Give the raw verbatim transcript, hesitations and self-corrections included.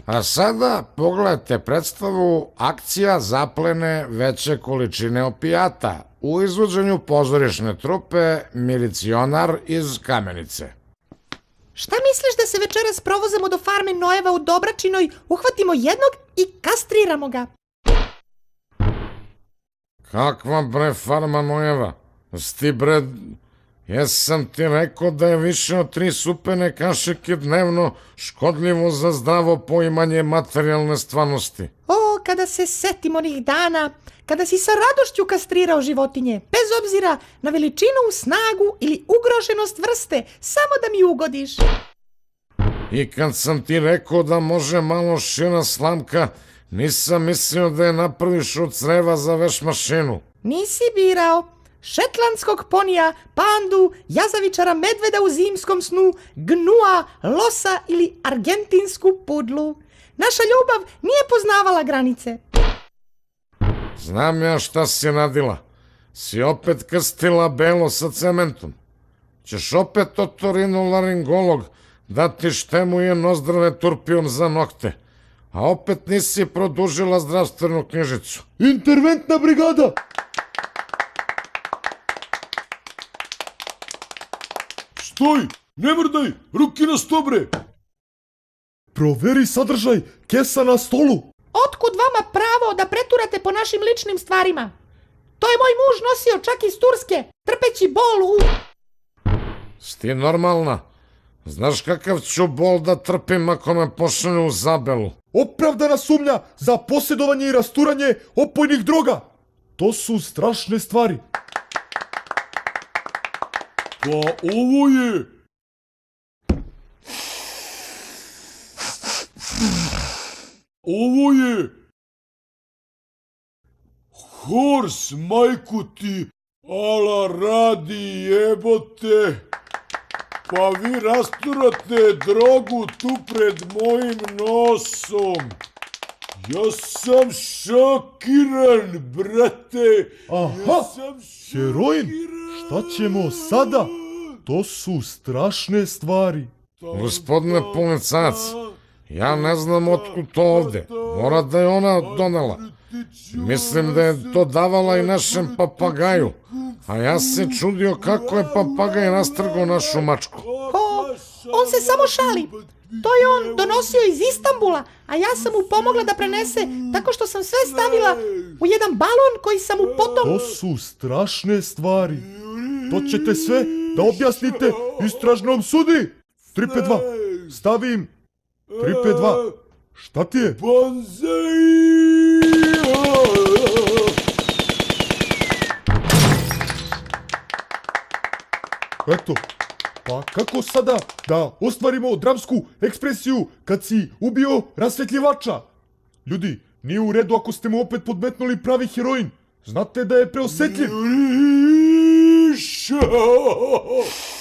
A sada pogledajte predstavu Akcija zaplene veće količine opijata u izvođenju pozorišne trupe Milicionar iz Kamenice. Šta misliš da se večeras provozamo do farme Nojeva u Dobračinoj, uhvatimo jednog i kastriramo ga? Kakva bre farma Nojeva? Sti bre, jesam ti rekao da je više od tri supene kašike dnevno škodljivo za zdravo poimanje materijalne stvarnosti. O, kada se setim onih dana, kada si sa radošću kastrirao životinje, bez obzira na veličinu, snagu ili ugroženost vrste, samo da mi ugodiš. I kad sam ti rekao da može malo šira slamka, nisam mislio da je napraviš od creva za veš mašinu. Nisi birao šetlandskog ponija, pandu, jazavičara medveda u zimskom snu, gnua, losa ili argentinsku pudlu. Naša ljubav nije poznavala granice. Znam ja šta si radila. Si opet krstila belo sa cementom. Ćeš opet otorinolaringolog da ti štemuje nozdrave turpijom za nokte. A opet nisi produžila zdravstvenu knjižicu. Interventna brigada! Stoj! Ne mrdaj! Ruki na sto, bre! Proveri sadržaj, kesa na stolu! Otkud vama pravo da preturate po našim ličnim stvarima? To je moj muž nosio čak iz Turske, trpeći bol u... Sti normalna? Znaš kakav ću bol da trpim ako me pošalju u Zabelu? Opravdana sumnja za posjedovanje i rasturanje opojnih droga! To su strašne stvari! Pa ovo je... Ovo je... Hors, majku ti, ala radi jebote. Pa vi rasturate drogu tu pred mojim nosom. Ja sam šokiran, brate. Aha, heroin, šta ćemo sada? To su strašne stvari. Gospodine policajac, ja ne znam otkud to ovde. Mora da je ona donela. Mislim da je to davala i našem papagaju. A ja se čudio kako je papagaj rastrgao našu mačku. O, on se samo šali. To je on donosio iz Istanbula, a ja sam mu pomogla da prenese tako što sam sve stavila u jedan balon koji sam mu potom... To su strašne stvari. To ćete sve da objasnite istražnom sudi. tri pet dva. Stavim. tri pet dva. Šta ti je? Eto. Pa kako sada da ostvarimo dramsku ekspresiju kad si ubio rasvetljivača? Ljudi, nije u redu ako ste mu opet podmetnuli pravi heroin. Znate da je preosetljiv.